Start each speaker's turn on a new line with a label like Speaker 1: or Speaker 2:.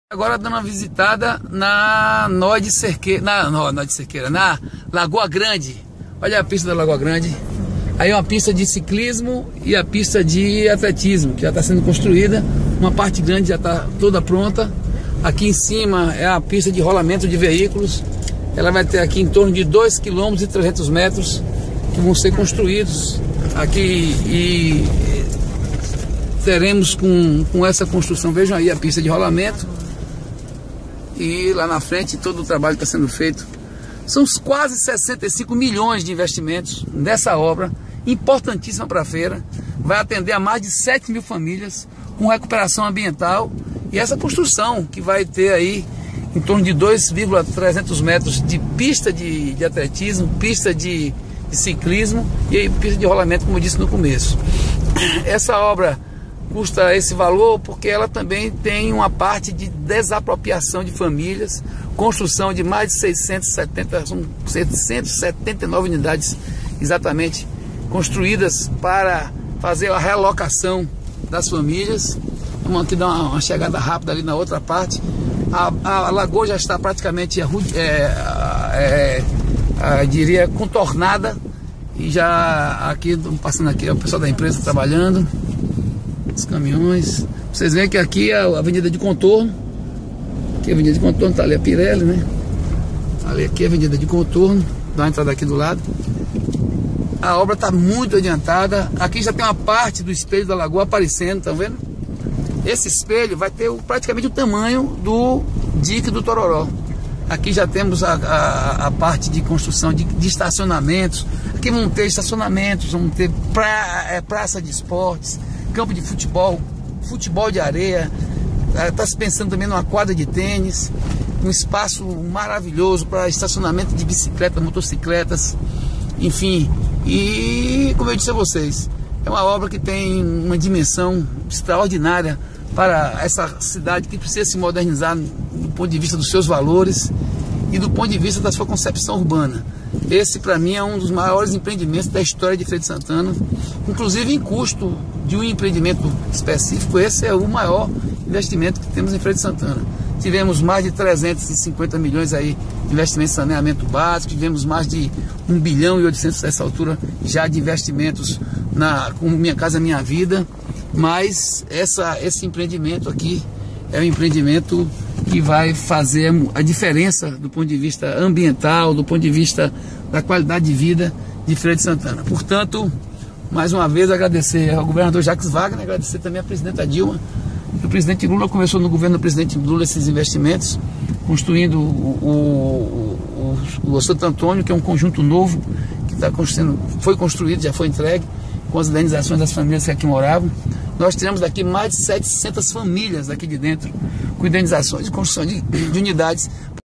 Speaker 1: Agora dando uma visitada na Nó de Cerqueira, na Lagoa Grande. Olha a pista da Lagoa Grande. Aí é uma pista de ciclismo e a pista de atletismo, que já está sendo construída. Uma parte grande já está toda pronta. Aqui em cima é a pista de rolamento de veículos. Ela vai ter aqui em torno de 2,3 km que vão ser construídos aqui, e teremos com essa construção, vejam aí a pista de rolamento. E lá na frente todo o trabalho está sendo feito. São quase 65 milhões de investimentos nessa obra, importantíssima para a feira. Vai atender a mais de 7 mil famílias, com recuperação ambiental. E essa construção que vai ter aí em torno de 2,3 metros de pista de atletismo, pista de ciclismo e aí pista de rolamento, como eu disse no começo. Essa obra custa esse valor porque ela também tem uma parte de desapropriação de famílias, construção de mais de 679 unidades exatamente construídas para fazer a realocação das famílias. Vamos aqui dar uma chegada rápida ali na outra parte. A lagoa já está praticamente diria contornada, e já aqui passando aqui o pessoal da empresa trabalhando, os caminhões. Vocês veem que aqui é a avenida de contorno. Aqui é a avenida de contorno, tá ali a Pirelli, né? Aqui é a avenida de contorno, dá uma entrada aqui do lado. A obra está muito adiantada. Aqui já tem uma parte do espelho da lagoa aparecendo, estão vendo? Esse espelho vai ter praticamente o tamanho do dique do Tororó. Aqui já temos a parte de construção de estacionamentos. Aqui vão ter estacionamentos, vão ter praça de esportes, campo de futebol, futebol de areia. Está se pensando também numa quadra de tênis, um espaço maravilhoso para estacionamento de bicicletas, motocicletas, enfim. E como eu disse a vocês, é uma obra que tem uma dimensão extraordinária para essa cidade que precisa se modernizar do ponto de vista dos seus valores e do ponto de vista da sua concepção urbana. Esse, para mim, é um dos maiores empreendimentos da história de Feira de Santana, inclusive em custo de um empreendimento específico. Esse é o maior investimento que temos em Feira de Santana. Tivemos mais de 350 milhões aí de investimento em saneamento básico, tivemos mais de 1 bilhão e 800 nessa altura já de investimentos com Minha Casa Minha Vida. Mas esse empreendimento aqui é um empreendimento que vai fazer a diferença do ponto de vista ambiental, do ponto de vista da qualidade de vida de Feira de Santana. Portanto, mais uma vez agradecer ao governador Jacques Wagner, agradecer também à presidenta Dilma. O presidente Lula começou no governo do presidente Lula esses investimentos, construindo o Santo Antônio, que é um conjunto novo que foi construído, já foi entregue, com as indenizações das famílias que aqui moravam. Nós teremos daqui mais de 700 famílias daqui de dentro, com indenizações de construção de unidades